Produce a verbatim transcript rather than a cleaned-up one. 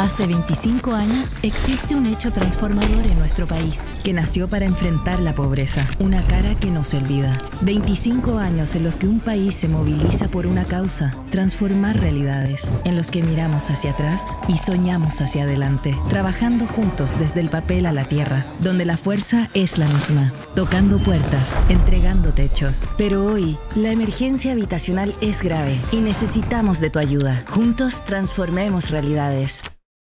Hace veinticinco años existe un hecho transformador en nuestro país, que nació para enfrentar la pobreza, una cara que no se olvida. veinticinco años en los que un país se moviliza por una causa, transformar realidades, en los que miramos hacia atrás y soñamos hacia adelante, trabajando juntos desde el papel a la tierra, donde la fuerza es la misma, tocando puertas, entregando techos. Pero hoy, la emergencia habitacional es grave y necesitamos de tu ayuda. Juntos transformemos realidades.